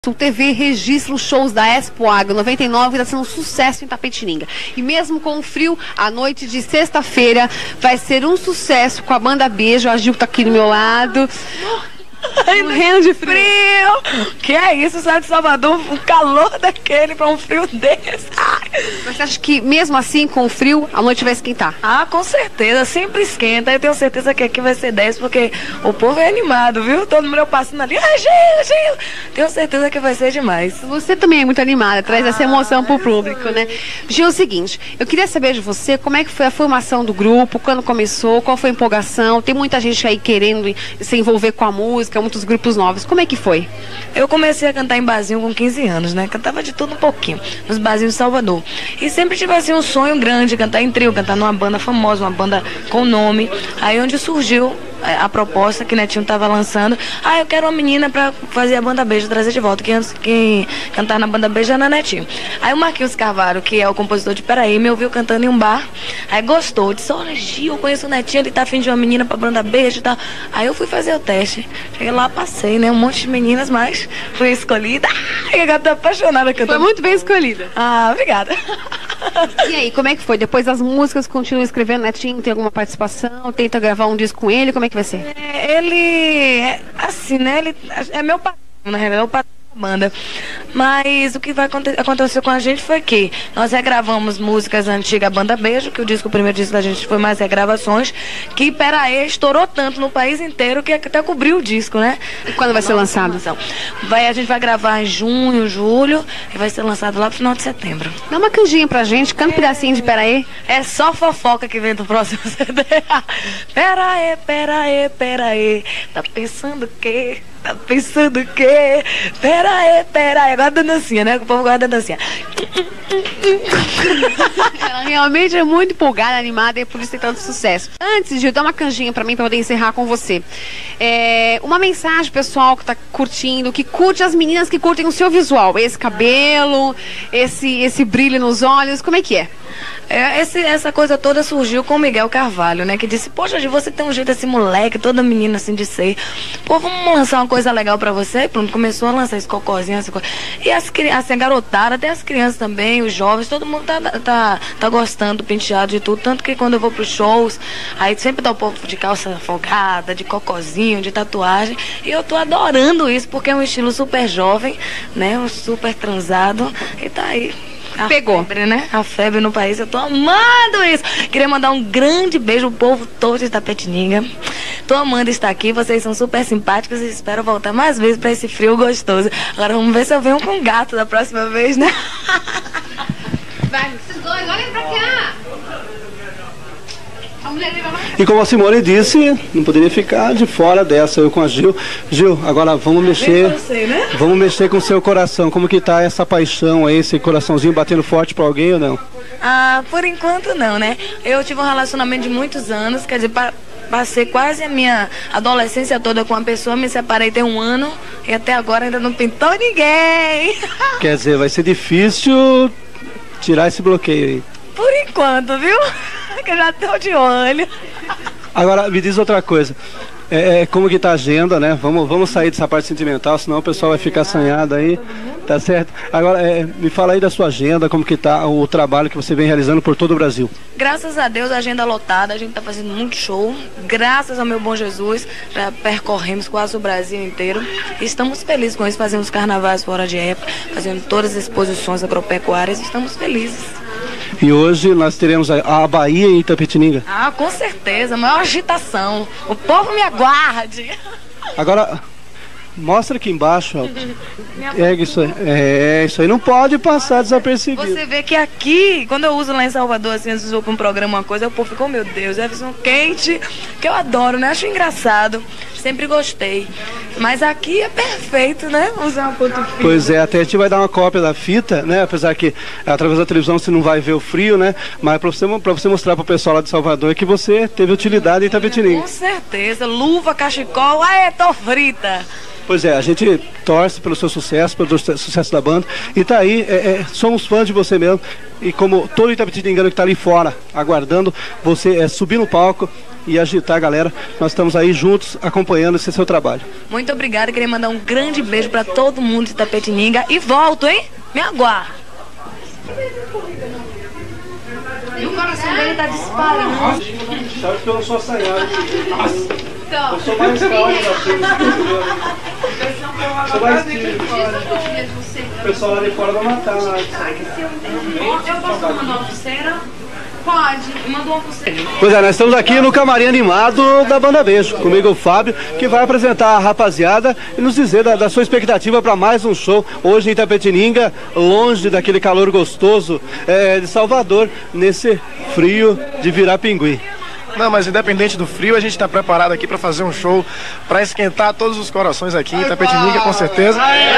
O TV registra os shows da Expo Agro 99, que está sendo um sucesso em Itapetininga. E mesmo com o frio, a noite de sexta-feira vai ser um sucesso com a banda Beijo. A Gil que tá aqui do meu lado. Morrendo de frio. Que é isso, sai de Salvador, um calor daquele para um frio desse. Mas você acha que mesmo assim, com o frio, a noite vai esquentar? Ah, com certeza, sempre esquenta. Eu tenho certeza que aqui vai ser 10, porque o povo é animado, viu? Todo mundo passando ali, Gil. Tenho certeza que vai ser demais. Você também é muito animada, traz essa emoção pro público, né? Gil, é o seguinte, eu queria saber de você como é que foi a formação do grupo, quando começou, qual foi a empolgação. Tem muita gente aí querendo se envolver com a música, muitos grupos novos. Como é que foi? Eu comecei a cantar em barzinho com 15 anos, né? Cantava de tudo um pouquinho, nos barzinhos de Salvador. E sempre tive assim um sonho grande, cantar em trio, cantar numa banda famosa, uma banda com nome. Aí onde surgiu a proposta que Netinho estava lançando. Eu quero uma menina para fazer a banda Beijo, trazer de volta. Quem cantar na banda Beijo era Netinho. Aí o Marquinhos Carvalho, que é o compositor de Peraí, me ouviu cantando em um bar. Aí gostou, disse: olha, Gil, eu conheço o Netinho, ele tá afim de uma menina pra banda Beijo e tal. Aí eu fui fazer o teste. Cheguei lá, passei, né? Um monte de meninas, mas fui escolhida. E agora tô apaixonada cantando. Foi muito bem escolhida. Obrigada. E aí, como é que foi? Depois das músicas, continua escrevendo? Netinho tem alguma participação? Tenta gravar um disco com ele? Como é que vai ser? Ele é assim, né? Ele é meu patrão, na realidade, é o patrão da banda. Mas o que vai acontecer com a gente foi que nós regravamos músicas antigas, a banda Beijo, que o primeiro disco da gente foi mais regravações, que Peraí estourou tanto no país inteiro que até cobriu o disco, né? E quando vai ser lançado? A gente vai gravar em junho, julho, e vai ser lançado lá no final de setembro. Dá uma canjinha pra gente, canta um pedacinho de Peraí. É só fofoca que vem do próximo CD. Peraí, tá pensando o quê? Tá pensando o quê? Peraí. Agora a dancinha, né? O povo gosta da dancinha. Ela realmente é muito empolgada, animada, e por isso tem tanto sucesso. Antes, Gil, dá uma canjinha pra mim, pra poder encerrar com você. Uma mensagem pessoal que tá curtindo, que curte as meninas que curtem o seu visual. Esse cabelo, esse brilho nos olhos, como é que é? Essa coisa toda surgiu com o Miguel Carvalho, né? Que disse: poxa, Gil, você tem um jeito, esse moleque, toda menina assim de ser. Pô, vamos lançar uma coisa legal pra você? E pronto, começou a lançar esse cocôzinho, essa coisa. E assim, a garotada, até as crianças também, os jovens, todo mundo tá gostando do penteado, de tudo. Tanto que quando eu vou pros shows, aí sempre dá o povo de calça folgada, de cocôzinho, de tatuagem. E eu tô adorando isso, porque é um estilo super jovem, né? Um super transado. E tá aí. Pegou. Febre, né? A febre no país, eu tô amando isso. Queria mandar um grande beijo ao povo todo de Itapetininga. Tô amando estar aqui, vocês são super simpáticos e espero voltar mais vezes pra esse frio gostoso. Agora vamos ver se eu venho com um gato da próxima vez, né? Vai, vocês dois, olhem pra cá. E como a Simone disse, não poderia ficar de fora dessa, eu com a Gil. Gil, agora vamos mexer, vamos mexer com o seu coração. Como que tá essa paixão aí, esse coraçãozinho batendo forte pra alguém ou não? Por enquanto não, né? Eu tive um relacionamento de muitos anos, quer dizer, passei quase a minha adolescência toda com uma pessoa, me separei tem um ano e até agora ainda não pintou ninguém. Quer dizer, vai ser difícil tirar esse bloqueio aí. Por enquanto, viu? Que eu já tô de olho. Agora, me diz outra coisa. Como que tá a agenda, né? Vamos sair dessa parte sentimental, senão o pessoal vai ficar assanhado aí, tá certo? Agora, me fala aí da sua agenda, como que tá o trabalho que você vem realizando por todo o Brasil. Graças a Deus, a agenda lotada, a gente tá fazendo muito show. Graças ao meu bom Jesus, já percorremos quase o Brasil inteiro. E estamos felizes com isso, fazendo os carnavais fora de época, fazendo todas as exposições agropecuárias, estamos felizes. E hoje nós teremos a Bahia em Itapetininga. Com certeza, maior agitação. O povo me aguarde. Agora, mostra aqui embaixo, ó. Isso aí não pode passar desapercebido. Você vê que aqui, quando eu uso lá em Salvador, assim, às vezes eu vou pra um programa, uma coisa, o povo fica: oh, meu Deus, é visão quente, que eu adoro, né? Acho engraçado, sempre gostei. Mas aqui é perfeito, né? Usar uma ponto fino. Pois é, até a gente vai dar uma cópia da fita, né? Apesar que através da televisão você não vai ver o frio, né? Mas pra você mostrar pro pessoal lá de Salvador que você teve utilidade em Itapetininga. Com certeza, luva, cachecol, tô frita. Pois é, a gente torce pelo seu sucesso, pelo sucesso da banda. E tá aí, somos fãs de você mesmo. E como todo itapetiningano que tá ali fora, aguardando você subir no palco e agitar a galera, nós estamos aí juntos acompanhando esse seu trabalho. Muito obrigada, queria mandar um grande beijo para todo mundo de Itapetininga e volto, hein? Me aguarda. E o coração dele tá disparando. Sabe que eu não sou assanhado. Então, eu sou mais calmo o pessoal lá de fora vai matar. Eu posso mandar uma pulseira? Pode, manda uma pulseira. Pois é, nós estamos aqui no camarim animado da Banda Beijo. Comigo o Fábio, que vai apresentar a rapaziada e nos dizer da sua expectativa para mais um show hoje em Itapetininga, longe daquele calor gostoso de Salvador, nesse frio de virar pinguim. Não, mas independente do frio, a gente está preparado aqui para fazer um show, para esquentar todos os corações aqui em Itapetininga, com certeza.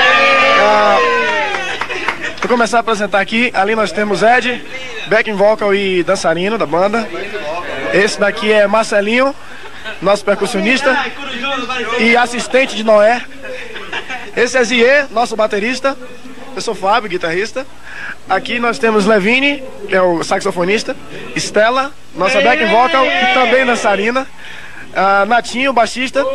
Vou começar a apresentar aqui. Ali nós temos Ed, backing vocal e dançarino da banda. Esse daqui é Marcelinho, nosso percussionista e assistente de Noé. Esse é Ziê, nosso baterista. Eu sou Fábio, guitarrista. Aqui nós temos Levine, que é o saxofonista. Estela, nossa backing vocal e também dançarina. Natinho, baixista.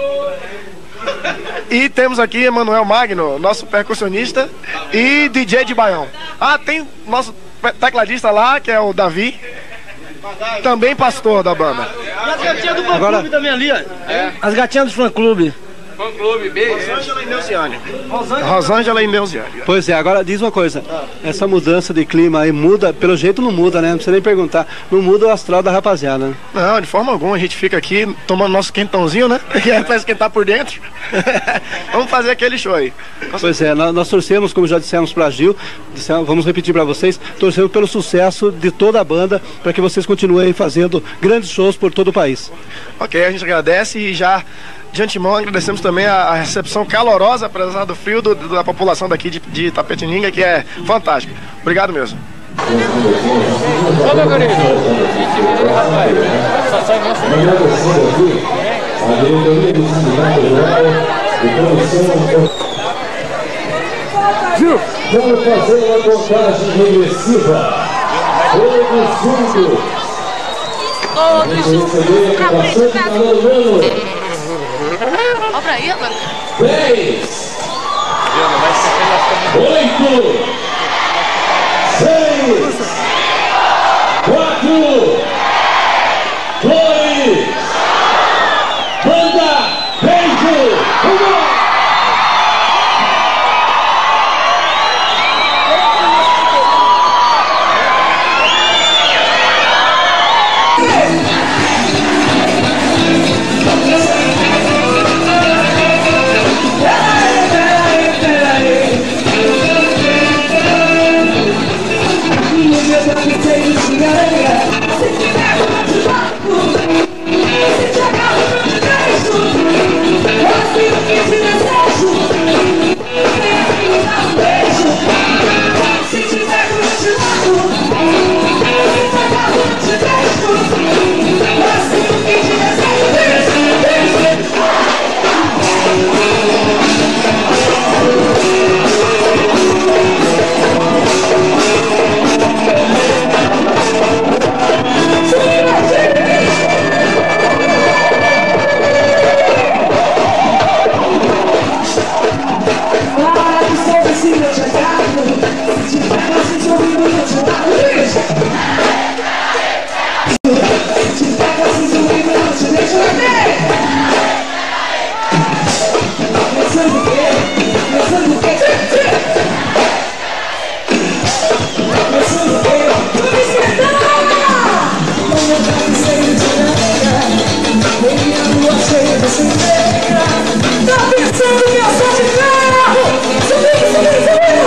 E temos aqui Emanuel Magno, nosso percussionista e DJ de baião. Tem nosso tecladista lá, que é o Davi, também pastor da banda. E as gatinhas do fã-clube também ali, ó. As gatinhas do fã-clube. Fã-clube, beijo. Rosângela e Neuziane. Rosângela e Neuziane. Pois é, agora diz uma coisa. Essa mudança de clima aí muda, pelo jeito não muda, né? Não precisa nem perguntar. Não muda o astral da rapaziada, né? Não, de forma alguma. A gente fica aqui tomando nosso quentãozinho, né? Que é pra esquentar por dentro. Vamos fazer aquele show aí. Pois é, nós torcemos, como já dissemos pra Gil, vamos repetir pra vocês, torcemos pelo sucesso de toda a banda, para que vocês continuem fazendo grandes shows por todo o país. Ok, a gente agradece e já de antemão agradecemos também a recepção calorosa, apesar do frio, da população daqui de Itapetininga, que é fantástica. Obrigado mesmo. Ô meu querido, rapaz, só sai nosso Gil, vamos fazer uma contagem regressiva. Todos juntos. Olha pra aí agora. 10, 8, 6, 4, 2, Banda Beijo. Vamos! Tá pensando que eu sou de ferro? Subir, subir, subir!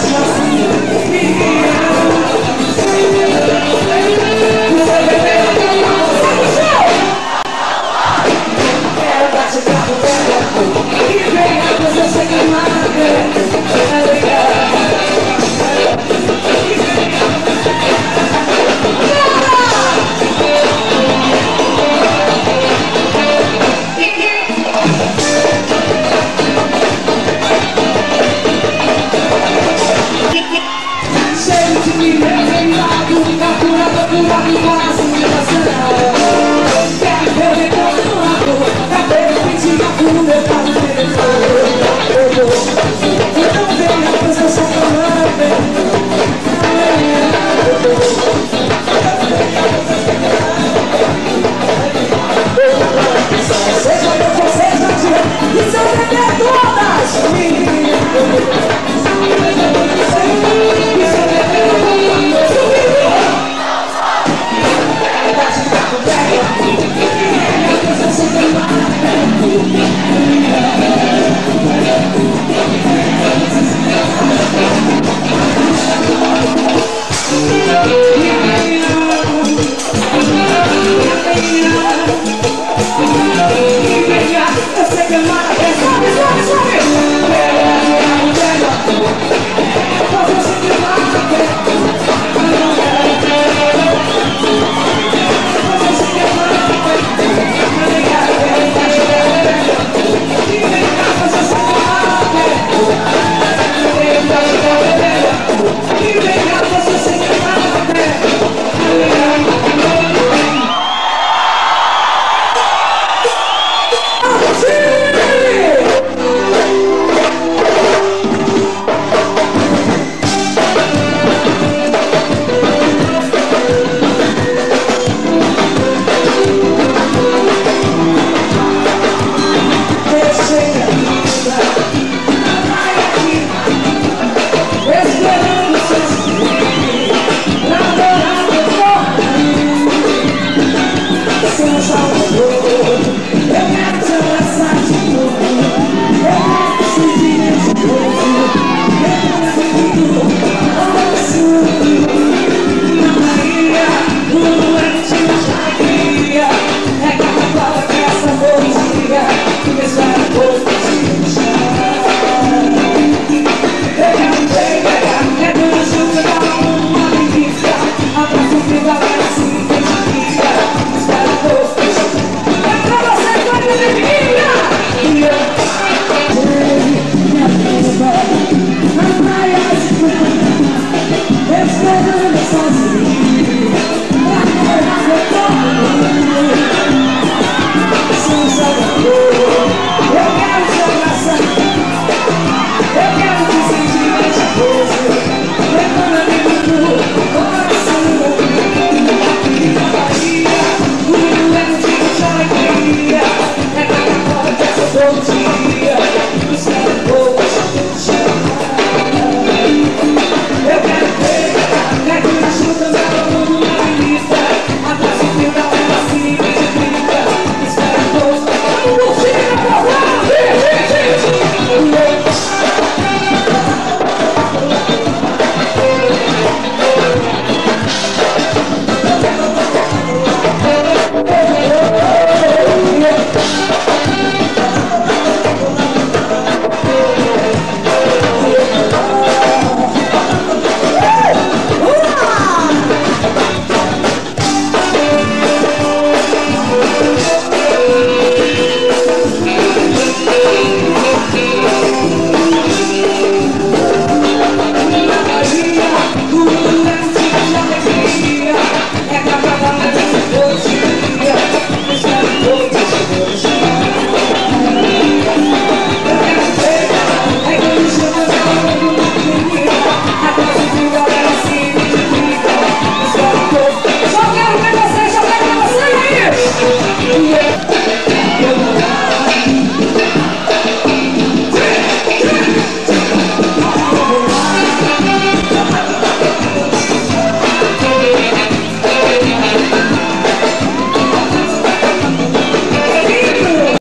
Cheio de me revelado, capturado, curado, quase me vacinado.